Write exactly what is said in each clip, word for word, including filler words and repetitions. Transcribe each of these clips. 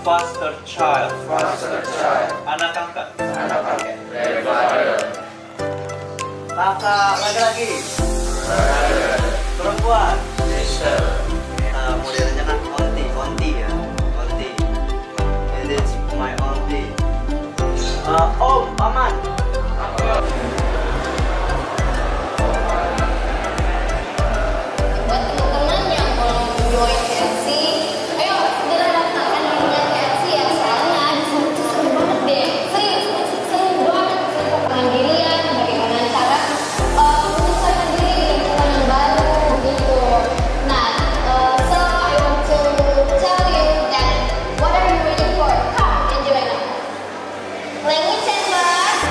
Foster child. Foster child. Anak angkat. Anak angkat. Grandfather. Kakak laki-laki. Brother. Perempuan. Sister. Nah, modelnya kan onti, onti ya, onti. And it's my onti. Uh, om, paman. Buat teman-teman yang mau join K F C, ayo segera daftarkan dirinya K F C ya, soalnya di sana tuh seru banget deh, serius, seru banget mandirian, bagaimana cara uh, menyesuaikan diri di lingkungan yang baru begitu. Nah, uh, so I want to tell you that what are you waiting for? Come and join us. Language Center.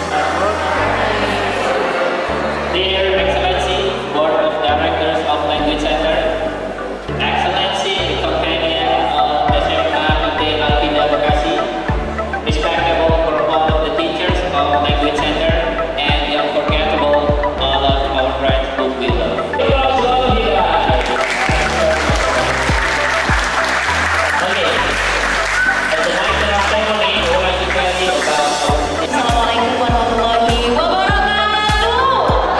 Dear Excellency, Board of Directors of Language Center, Excellency, companion of S M A I T Alvida Bekasi, respectable all of the teachers of Language Center, and the unforgettable all of our friends who we love. Okay, as a national ceremony, we would like to tell you about our Assalamualaikum warahmatullahi wabarakatuh.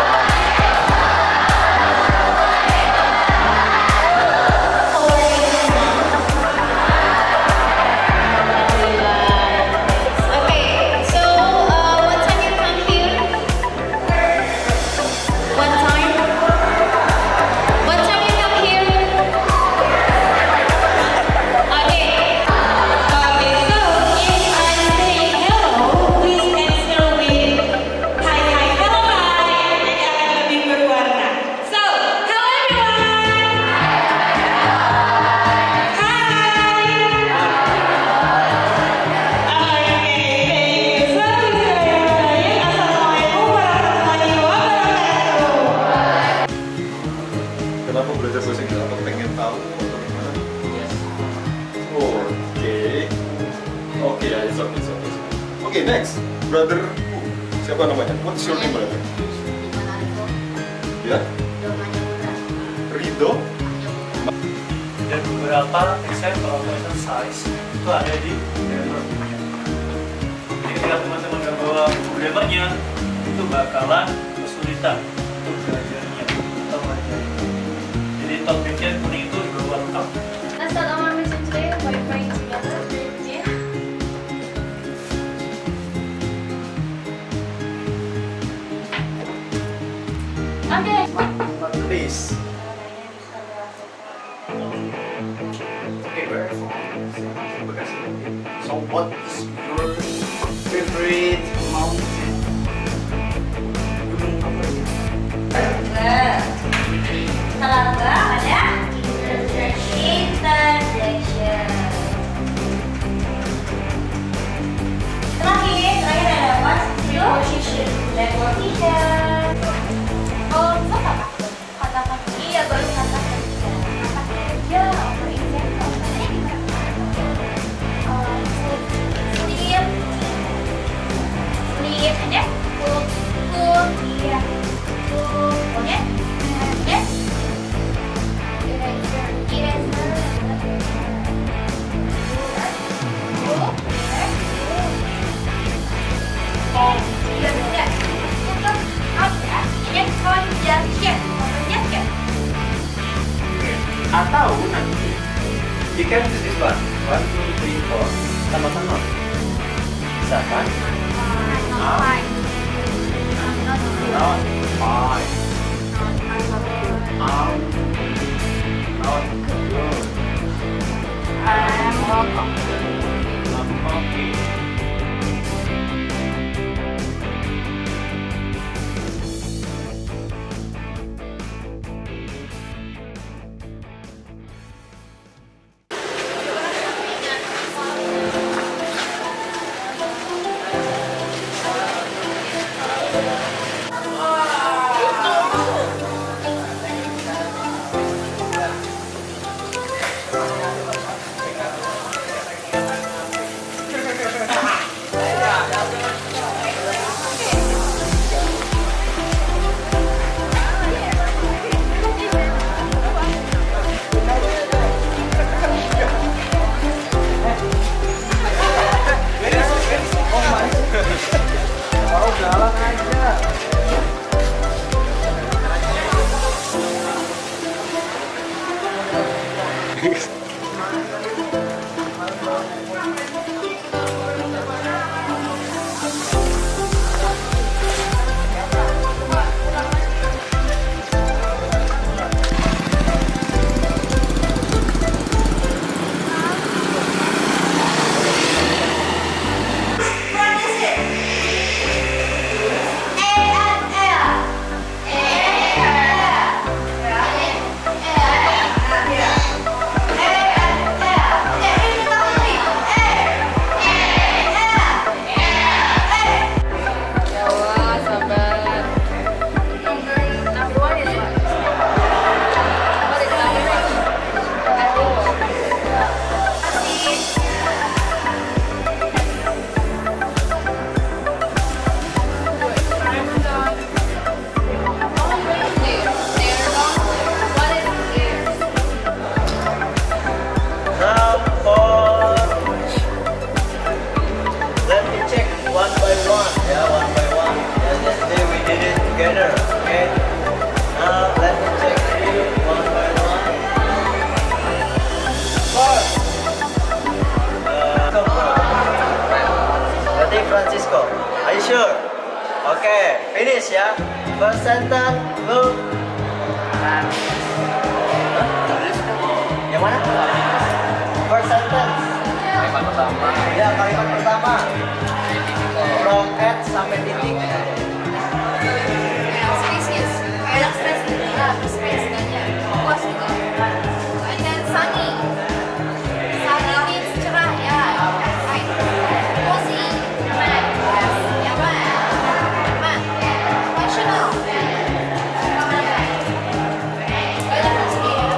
How are you doing, Mom? Alhamdulillah. Okay, so uh, what time you come here? What time? What time you come here? Okay. Okay, so if I say hello, please answer with hi, hi, hello, hi. Jadi akan lebih berwarna. So, hello everyone. Hi. Okay, thank you. So, bismillahirrahmanirrahim. Assalamualaikum warahmatullahi wabarakatuh. Kenapa belajar bahasa Inggris? Apa pengen tahu atau gimana? Oh, oke. Oke, ya, it's okay, it's okay. Oke, next. Brother who? Siapa namanya? What's your name, brother? Ya? Rido? Dan beberapa example of exercise itu ada di grammar bukunya. Jadi ketika teman-teman nggak bawa buku grammarnya, itu bakalan kesulitan untuk belajarnya atau belajarnya. Jadi topiknya kuning itu dibawa lengkap. Let's start our mission today by praying together. Okay. Okay. Please. Okay, where are you from? Bekasi. So, what is your favorite mountain? Gunung apa ini? Kalau enggak ada interjection. Terakhir, terakhir ada apa? Preposition. Preposition. Oh, bisa kata kata iya baru kata kerja. Kata kerja. For example, katanya gimana? Uh, sleep, sleep, and then cook, cook, iya, cook, oke, yes. Atau nanti you can use this one, one, two, three, four, sama-sama. Bisa kan? Not fine. Not Not fine. Um, not good. I'm welcome. I'm okay. ya. First sentence, look. Nah. Yang mana? First sentence. Kalimat pertama. Ya, kalimat pertama. From at sampai titik. Space, kayak space gitu lah, space dan ya puas gitu. And then sunny, sunny means cerah ya. Right. Cozy, nyaman, nyaman, nyaman. Functional. Banyak fungsi ya.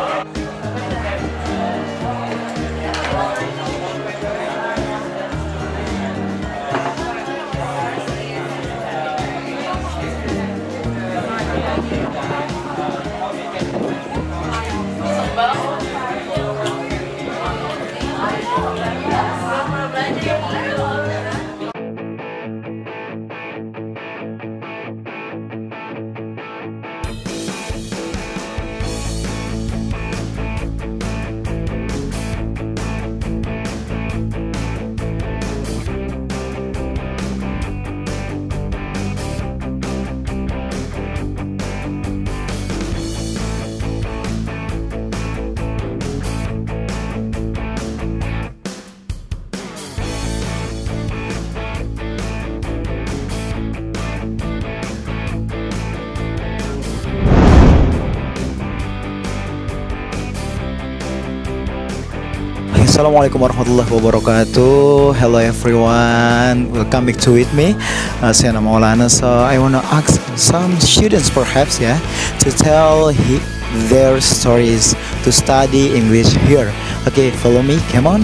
Assalamualaikum warahmatullahi wabarakatuh. Hello everyone, welcome back to with me. Uh, saya nama Maulana. So I wanna ask some students perhaps yeah to tell he, their stories to study English here. Okay, follow me. Come on.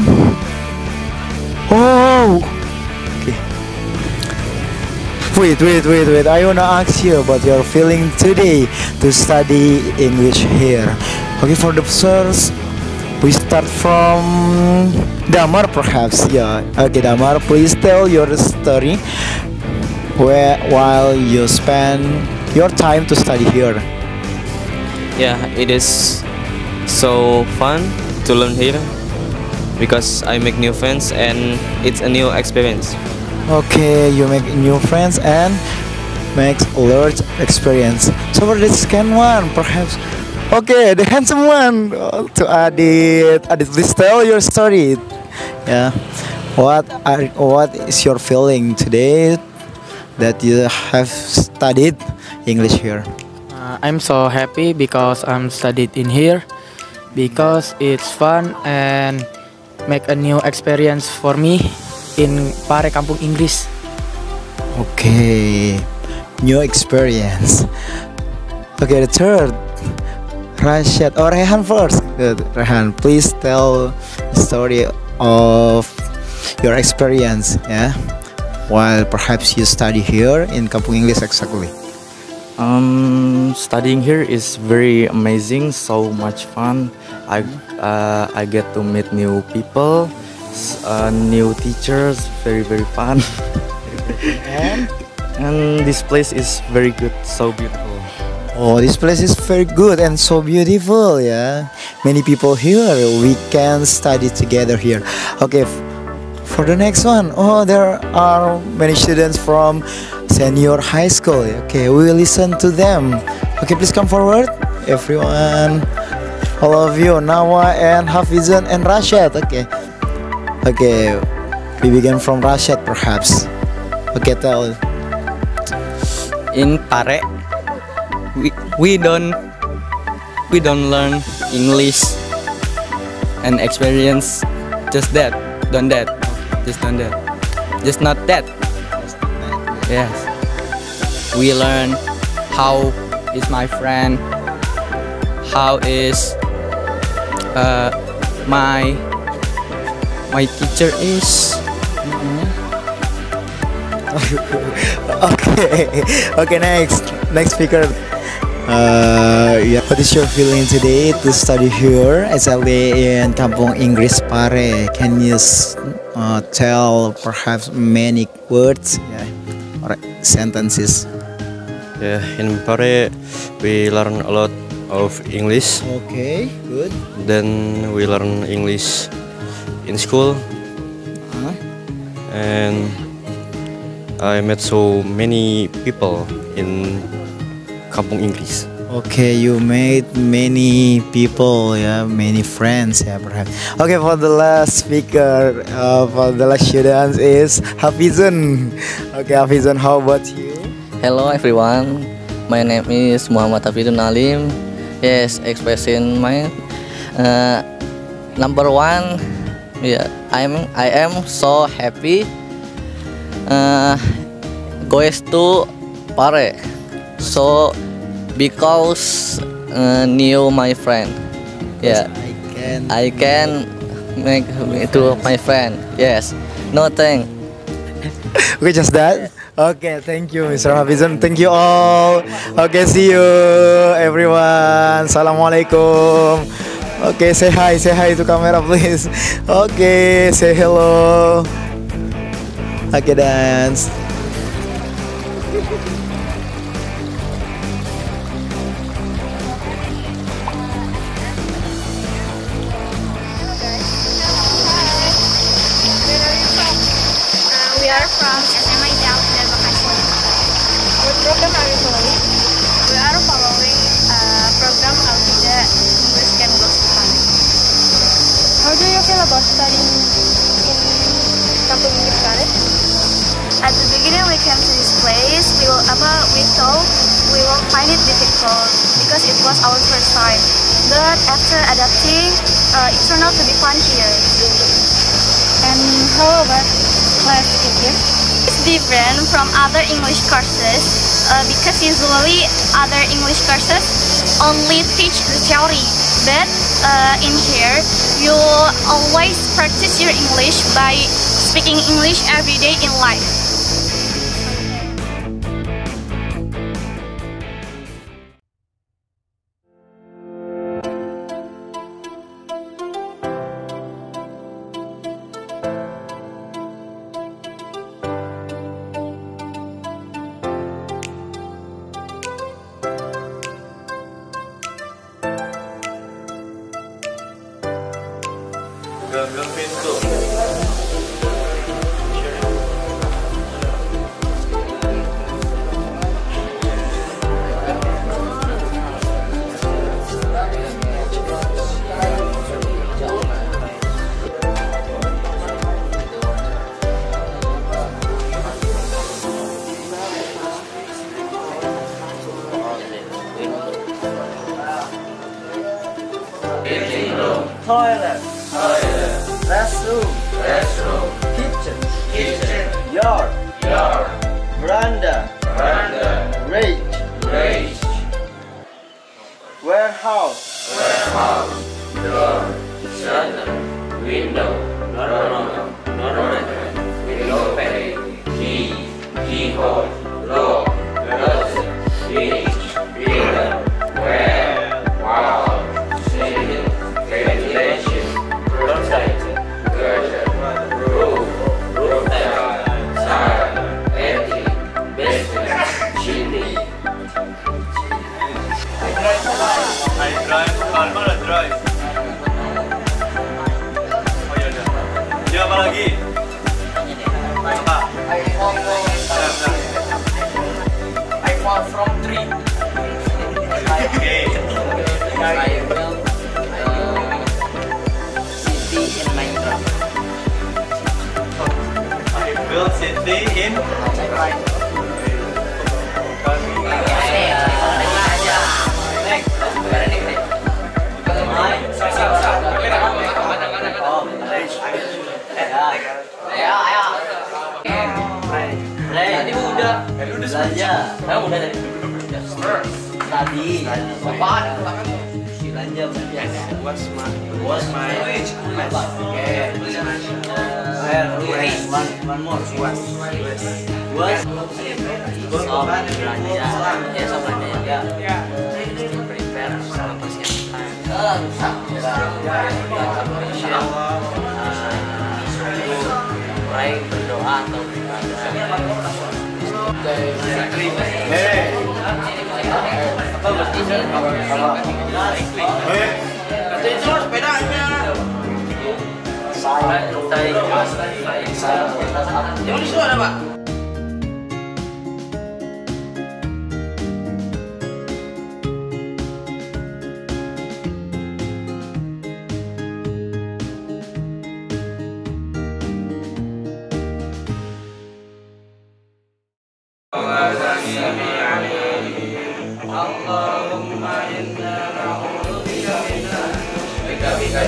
Oh. Okay. Wait, wait, wait, wait. I wanna ask you about your feeling today to study English here. Okay, for the first. We start from Damar perhaps, yeah. Okay, Damar, please tell your story where while you spend your time to study here. Yeah, it is so fun to learn here because I make new friends and it's a new experience. Okay, you make new friends and makes a large experience. So for the second one, perhaps. Okay, the handsome one uh, to Adit. Adit, please tell your story. Yeah, what are what is your feeling today that you have studied English here? Uh, I'm so happy because I'm studied in here because it's fun and make a new experience for me in Pare Kampung Inggris. Okay, new experience. Okay, the third. Rashad or Rehan first. Good. Rehan, please tell the story of your experience, yeah, while perhaps you study here in Kampung English exactly. Um, studying here is very amazing, so much fun. I uh, I get to meet new people, uh, new teachers, very very fun. And and this place is very good, so beautiful. oh, this place is very good and so beautiful, yeah. Many people here. We can study together here. Okay, f- for the next one, oh, there are many students from senior high school. Okay, we will listen to them. Okay, please come forward, everyone. All of you, Nawa and Hafizan and Rashad. Okay, okay, we begin from Rashad perhaps. Okay, tell. In Pare, we we don't we don't learn English and experience just that, done that, just done that, just not that. Yes, we learn how is my friend, how is uh, my my teacher is. Okay, okay, next, next speaker. Uh, yeah, what is your feeling today to study here, exactly in Kampung Inggris Pare? Can you uh, tell perhaps many words, yeah, or sentences? Yeah, in Pare we learn a lot of English. Okay, good. Then we learn English in school, Huh? and I met so many people in Kampung Inggris. Okay, you made many people, yeah, many friends, yeah, perhaps. Okay, for the last speaker, uh, for the last student is Hafizun. Okay, Hafizun, how about you? Hello everyone, my name is Muhammad Hafizun Alim. Yes, expressing my uh, number one. Yeah, I'm I am so happy. Uh, goes to Pare. So. Because uh, knew my friend, yeah, I can. I can make it to my friend. Yes, no thank. Okay, just that. Okay, thank you, Mister Hafizun. Thank you all. Okay, see you everyone. Assalamualaikum. Okay, say hi, say hi to camera, please. Okay, say hello. Okay, dance. We are from S M A Alkida Bekasi. What program are you following? We are following uh, program Alkida English Can Go Study. How do you feel about studying in Kampung Inggris College? At the beginning we came to this place, we will, apa, we thought we will find it difficult because it was our first time. But after adapting, uh, it turned out to be fun here. And how about class here? It's different from other English courses uh, because usually other English courses only teach the theory. But uh, in here, you always practice your English by speaking English every day in life. Gagal pintu. Toilet. Restroom. Restroom. Kitchen. Kitchen. Yard. Yard. Veranda. Veranda. Rage. Rage. Warehouse. Warehouse. Door. Shutter. Window. Doorknob. Doormat. Window pane. Key. Keyhole. Lock. Closet. Switch. Pillar. Well. Wall. Ceiling. Ventilation. Roadside. Gutter. Roof. Roof tile. Side. Attic. Basement. Chimney. I drive, Kalma lah drive. Oh iya dah. Dia apa lagi? Apa? I fall from Bentar, bentar. I fall from tree. Oke. I build uh, city in Minecraft. I built city in Tadi udah belanja. Kamu udah tadi. Tadi. Bapak. Belanja belanja. What's my What's my Oke. One one more. What's What's So belanja. Ya so belanja ya. Prepare sama persiapan. Mulai berdoa atau Hey. apa berarti sih? Hey. Itu sepedanya. Saya, saya, saya. Yang di situ ada Pak?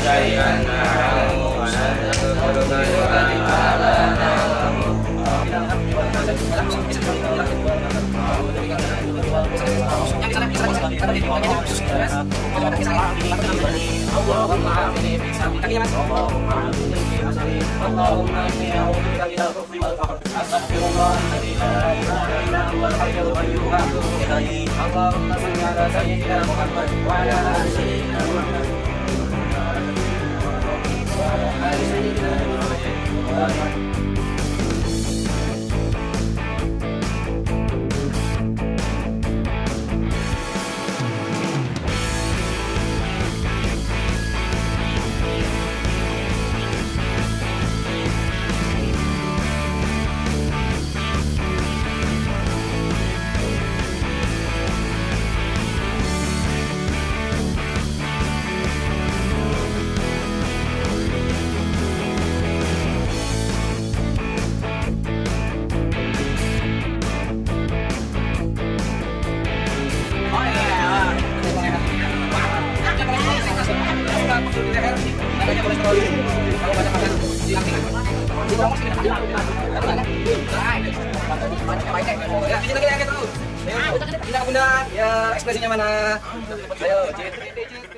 Ya, ekspresinya mana? Ayo,